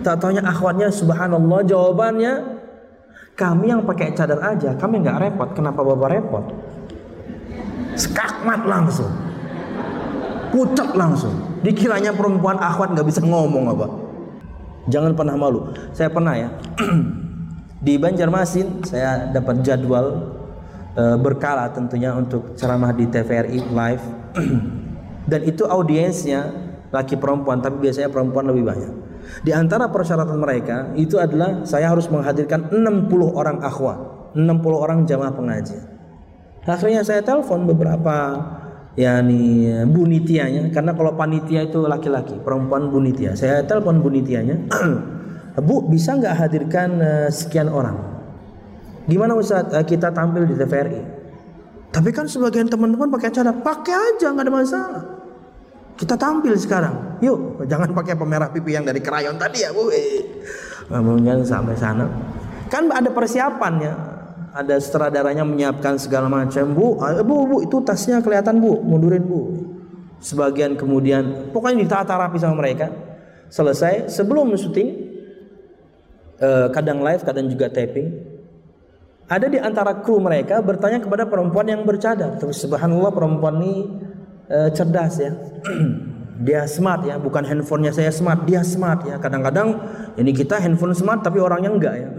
Tak taunya akhwatnya subhanallah jawabannya, kami yang pakai cadar aja, kami nggak repot, kenapa bapak repot? Skakmat langsung, pucat langsung. Dikiranya perempuan akhwat nggak bisa ngomong apa? Jangan pernah malu. Saya pernah ya di Banjarmasin, saya dapat jadwal berkala tentunya untuk ceramah di TVRI live dan itu audiensnya laki perempuan, tapi biasanya perempuan lebih banyak. Di antara persyaratan mereka itu adalah saya harus menghadirkan 60 orang akhwat, 60 orang jamaah pengajian. Akhirnya saya telepon beberapa bunitianya, karena kalau panitia itu laki-laki, perempuan bunitia. Saya telepon bunitianya, Bu, bisa nggak hadirkan sekian orang? Gimana Ustaz, kita tampil di TVRI? Tapi kan sebagian teman-teman pakai cadar, pakai aja nggak ada masalah. Kita tampil sekarang, yuk. Jangan pakai pemerah pipi yang dari krayon tadi ya Bu. Jangan sampai sana. Kan ada persiapannya, ada sutradaranya menyiapkan segala macam. Bu, itu tasnya kelihatan Bu, mundurin Bu. Sebagian kemudian, pokoknya ditata rapi sama mereka. Selesai, sebelum syuting, kadang live, kadang juga taping. Ada di antara kru mereka bertanya kepada perempuan yang bercadar. Terus subhanallah perempuan ini cerdas ya. Dia smart ya, bukan handphonenya saya smart, dia smart ya. Kadang-kadang ini kita handphone smart tapi orangnya enggak ya.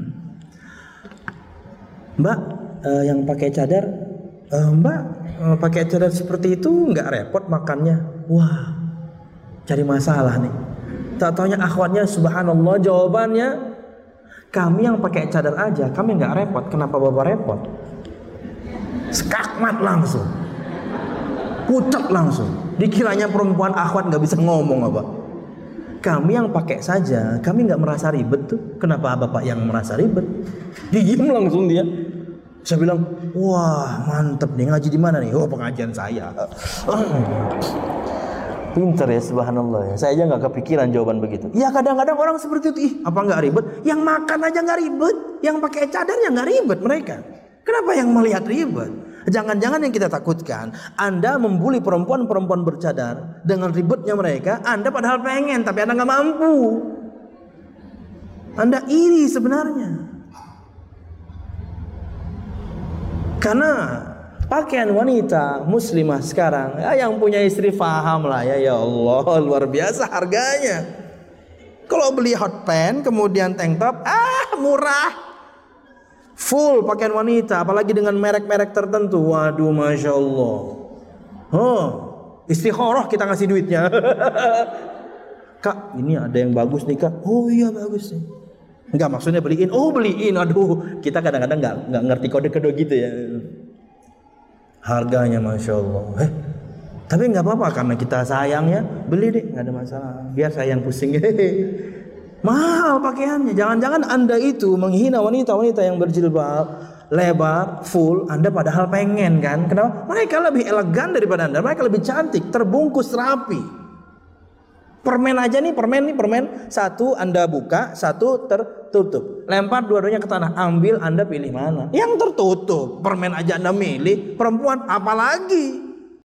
Mbak, yang pakai cadar, Mbak pakai cadar seperti itu enggak repot makannya? Wah, cari masalah nih. Tak taunya akhwatnya subhanallah jawabannya, kami yang pakai cadar aja, kami enggak repot, kenapa bapak repot? Skakmat langsung, pucat langsung. Dikiranya perempuan akhwat nggak bisa ngomong apa? Kami yang pakai saja, kami nggak merasa ribet tuh. Kenapa bapak yang merasa ribet? Diem langsung dia. Saya bilang, wah mantep nih, ngaji di mana nih? Oh, pengajian saya. Pinter ya subhanallah ya. Saya aja nggak kepikiran jawaban begitu. Ya kadang-kadang orang seperti itu, apa nggak ribet? Yang makan aja nggak ribet, yang pakai cadarnya nggak ribet mereka. Kenapa yang melihat ribet? Jangan-jangan yang kita takutkan, Anda membuli perempuan-perempuan bercadar dengan ribetnya mereka, Anda padahal pengen tapi Anda nggak mampu. Anda iri sebenarnya. Karena pakaian wanita muslimah sekarang, ya yang punya istri paham lah ya, ya Allah luar biasa harganya. Kalau beli hot pants kemudian tank top, murah. Full pakaian wanita, apalagi dengan merek-merek tertentu. Waduh, masya Allah. Istikharah kita ngasih duitnya. Kak, ini ada yang bagus nih Kak. Oh iya bagus nih. Enggak, maksudnya beliin. Oh beliin. Aduh, kita kadang-kadang nggak ngerti kode-kode gitu ya. Harganya masya Allah. Tapi nggak apa-apa karena kita sayang ya. Beli deh, nggak ada masalah. Biar saya yang pusing. Mahal pakaiannya. Jangan-jangan Anda itu menghina wanita-wanita yang berjilbab lebar, full. Anda padahal pengen kan? Kenapa? Mereka lebih elegan daripada Anda. Mereka lebih cantik, terbungkus rapi. Permen aja nih, permen satu Anda buka, satu tertutup. Lempar dua-duanya ke tanah. Ambil, Anda pilih mana? Yang tertutup. Permen aja Anda milih. Perempuan apalagi?